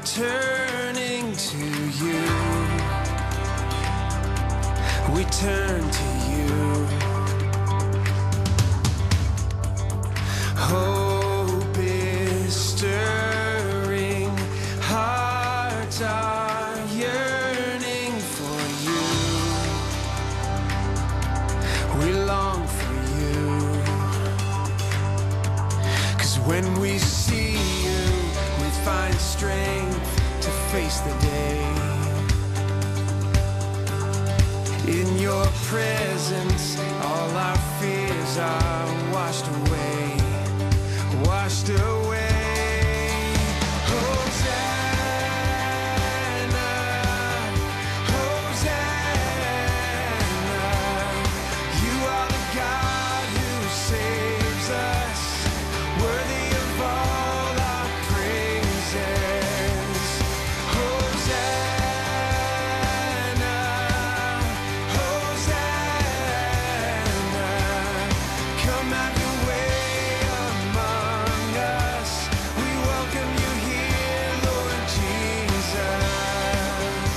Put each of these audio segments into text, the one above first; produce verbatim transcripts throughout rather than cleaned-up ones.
turning to you. We turn to you. Hope is stirring, hearts are yearning for you. We long for you. 'Cause when we see you, we find strength to face the day. In your presence, all our fears are washed away, washed away. Hosanna, Hosanna, you are the God who saves us, worthy of all our praises. Hosanna, Hosanna, come have your way among us. We welcome you here, Lord Jesus.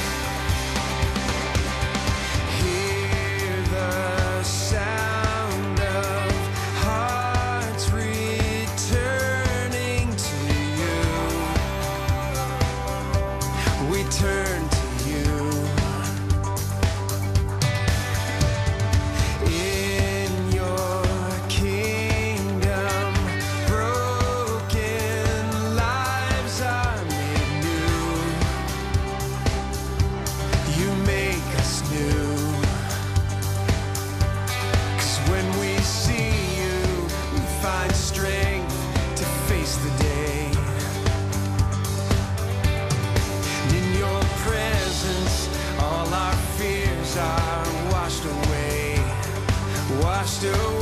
Hear the sound of hearts returning to you. We turn to you. In your kingdom, broken lives are made new. You make us new. 'Cause when we see you, we find strength to face the day. In your presence, all our fears are washed away, washed away.